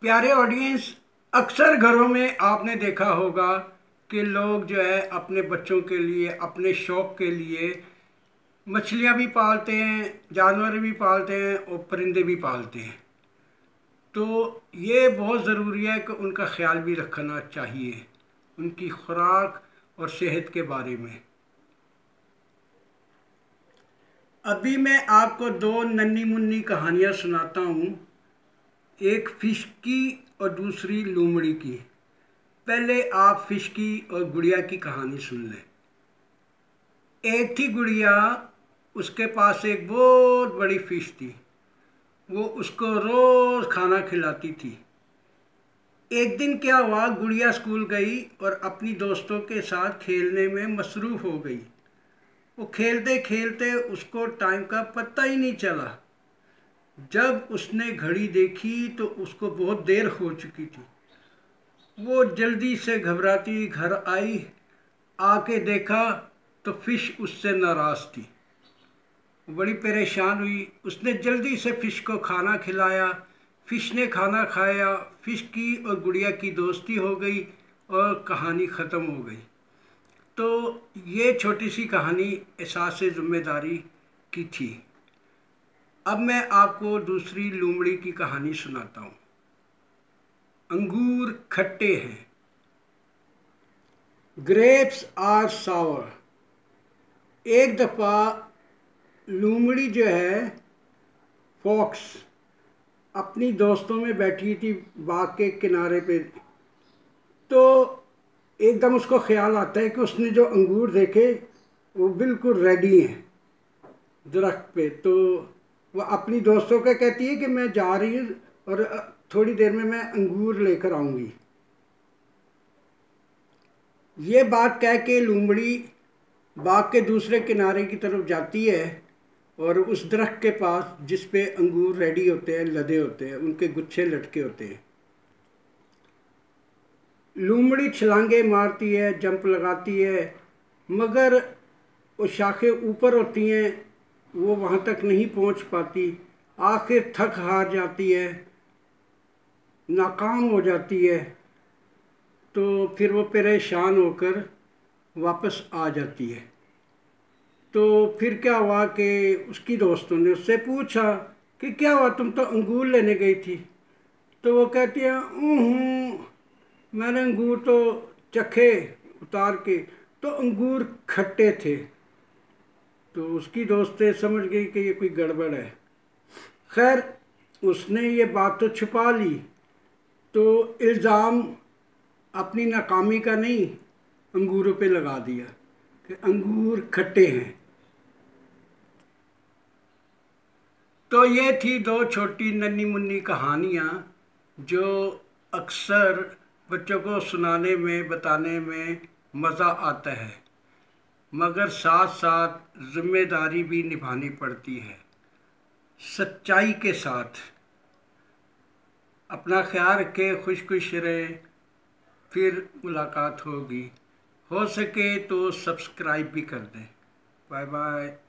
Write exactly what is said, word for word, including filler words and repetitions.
پیارے آڈینس، اکثر گھروں میں آپ نے دیکھا ہوگا کہ لوگ جو ہے اپنے بچوں کے لیے، اپنے شوق کے لیے مچھلیاں بھی پالتے ہیں، جانور بھی پالتے ہیں اور پرندے بھی پالتے ہیں۔ تو یہ بہت ضروری ہے کہ ان کا خیال بھی رکھنا چاہیے، ان کی خوراک اور صحت کے بارے میں۔ ابھی میں آپ کو دو ننھی منھی کہانیاں سناتا ہوں، ایک فش کی اور دوسری لومڑی کی۔ پہلے آپ فش کی اور گڑیا کی کہانی سن لیں۔ ایک تھی گڑیا، اس کے پاس ایک بہت بڑی فش تھی، وہ اس کو روز کھانا کھلاتی تھی۔ ایک دن کیا ہوا، گڑیا اسکول گئی اور اپنی دوستوں کے ساتھ کھیلنے میں مصروف ہو گئی۔ وہ کھیلتے کھیلتے اس کو ٹائم کا پتہ ہی نہیں چلا۔ جب اس نے گھڑی دیکھی تو اس کو بہت دیر ہو چکی تھی۔ وہ جلدی سے گھبراتی گھر آئی، آ کے دیکھا تو فش اس سے ناراض تھی۔ بڑی پریشان ہوئی، اس نے جلدی سے فش کو کھانا کھلایا، فش نے کھانا کھایا، فش کی اور گڑیا کی دوستی ہو گئی اور کہانی ختم ہو گئی۔ تو یہ چھوٹی سی کہانی احساس ذمہ داری کی تھی۔ اب میں آپ کو دوسری لومڑی کی کہانی سناتا ہوں۔ انگور کھٹے ہیں۔ Grapes are sour. ایک دفعہ لومڑی جو ہے فاکس اپنی دوستوں میں بیٹھی تھی باغ کے کنارے پہ، تو ایک دم اس کو خیال آتا ہے کہ اس نے جو انگور دیکھے وہ بالکل ریڈی ہیں درخت پہ۔ تو وہ اپنی دوستوں کو کہتی ہے کہ میں جا رہی ہوں اور تھوڑی دیر میں میں انگور لے کر آؤں گی۔ یہ بات کہہ کے لومڑی باغ کے دوسرے کنارے کی طرف جاتی ہے اور اس درخت کے پاس جس پہ انگور ریڈی ہوتے ہیں، لدے ہوتے ہیں، ان کے گچھے لٹکے ہوتے ہیں۔ لومڑی چھلانگیں مارتی ہے، جمپ لگاتی ہے، مگر وہ شاخیں اوپر ہوتی ہیں، وہ وہاں تک نہیں پہنچ پاتی۔ آخر تھک ہار جاتی ہے، ناکام ہو جاتی ہے، تو پھر وہ پریشان ہو کر واپس آ جاتی ہے۔ تو پھر کیا ہوا کہ اس کی دوستوں نے اس سے پوچھا کہ کیا ہوا، تم تو انگور لینے گئی تھی؟ تو وہ کہتی ہے ہوں میں نے انگور تو چکھے اتار کے، تو انگور کھٹے تھے۔ تو اس کی دوستیں سمجھ گئی کہ یہ کوئی گڑبڑ ہے۔ خیر اس نے یہ بات تو چھپا لی، تو الزام اپنی ناکامی کا نہیں انگوروں پہ لگا دیا کہ انگور کھٹے ہیں۔ تو یہ تھی دو چھوٹی ننھی منھی کہانیاں جو اکثر بچوں کو سنانے میں، بتانے میں مزہ آتا ہے، مگر ساتھ ساتھ ذمہ داری بھی نبھانی پڑتی ہے، سچائی کے ساتھ۔ اپنا خیال رکھے، خوش خوش رہے، پھر ملاقات ہوگی۔ ہو سکے تو سبسکرائب بھی کر دیں۔ Bye bye.